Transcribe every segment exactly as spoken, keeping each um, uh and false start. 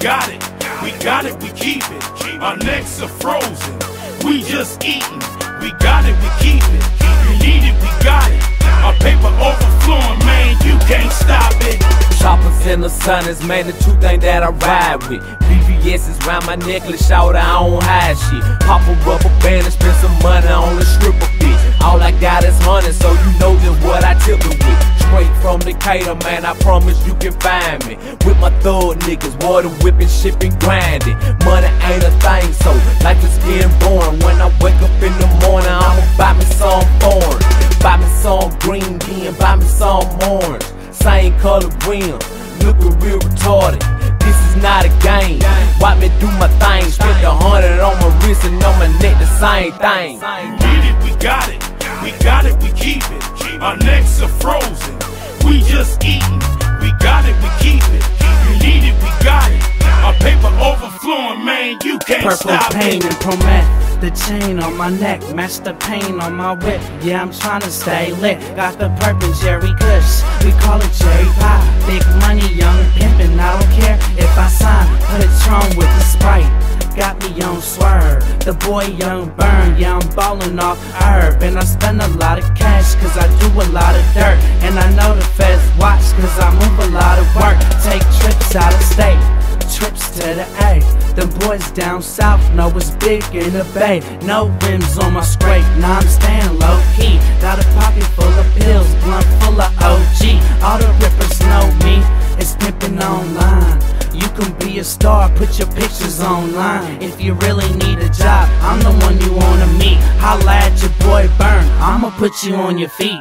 got it, we got it, we keep it. Our necks are frozen, we just eating. We got it, we keep it. You need it, we got it. Our paper overflowing, man, you can't stop it. Choppers in the sun is man the two thing that I ride with. B V S is round my necklace, shout I don't hide shit. Pop a rubber band and spend some money on a stripper bitch. All I got is honey, so you know just what I tip it with. Straight from Decatur, man, I promise you can find me with my thug niggas, water whipping, shipping, grinding. Money ain't a thing, so life is getting boring. When I wake up in the morning, I'ma buy me some foreign, buy me some green bean, buy me some orange. Same color green, looking real retarded. This is not a game. Watch me do my thing. Spent a hundred on my wrist and on my neck, the same thing. We need it, we got it. We got it, we keep it. Our necks are frozen, we just eating. We got it, we keep it. You need it, we got it. Our paper overflowing, man, you can't Purple stop pain it. and Promet, the chain on my neck, match the pain on my whip. Yeah, I'm trying to stay lit. Got the purple Jerry Kush, we call it Cherry Pie. Big money, young pimpin', I don't care if I sign Patron with the Sprite. Got me on swerve, the boy young burn. Yeah, I'm ballin' off herb, and I spend a lot of cash cause I do a lot of dirt. And I know the feds watch cause I move a lot of work. Take trips out of state, trips to the A. Them boys down south know it's big in the Bay. No rims on my scrape, now I'm staying low key. Got a pocket full of pills, blunt full of O G. All the rippers know me, it's pimpin' online. You can be a star, put your pictures online. If you really need a job, I'm the one you wanna meet. Holla at your boy Burn, I'ma put you on your feet.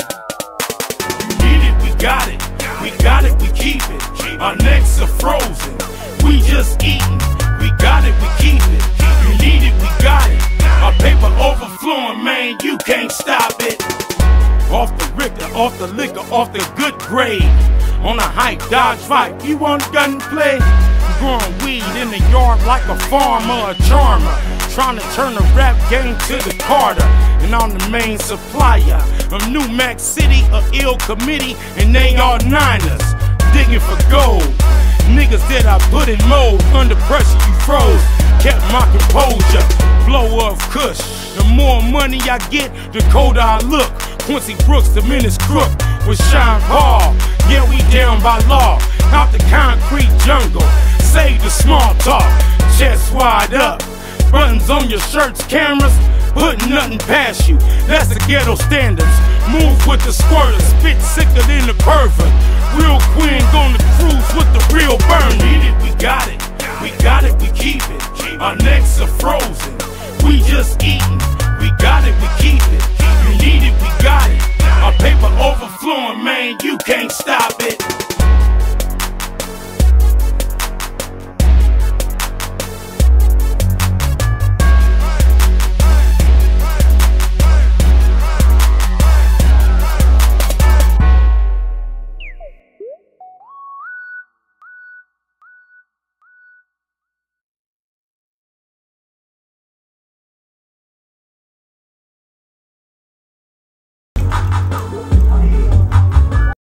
We need it, we got it. We got it, we keep it. Our necks are frozen, we just eating. We got it, we keep it. You need it, we got it. Our paper overflowing, man, you can't stop it. Off the Richter, off the liquor, off the good grade. On a hype, Dodge fight, you want gunplay? Growing weed in the yard like a farmer, a charmer. Trying to turn the rap game to the Carter. And I'm the main supplier of New Mac City, a ill committee, and they are Niners. Digging for gold. Niggas that I put in mold, under pressure you froze. Kept my composure, blow of Kush. The more money I get, the colder I look. Quincy Brooks, the menace crook, with Sean Paul. Yeah, we down by law, out the concrete jungle. Save the small talk, chest wide up. Buttons on your shirts, cameras, putting nothing past you. That's the ghetto standards. Move with the squirter, spit sicker than the pervert. Real queen gonna cruise with the real burn. We need it, we got it. We got it, we keep it. Our necks are frozen, we just eating. We got it, we keep it. You need it, we got it. Our paper overflowing, man, you can't stop it.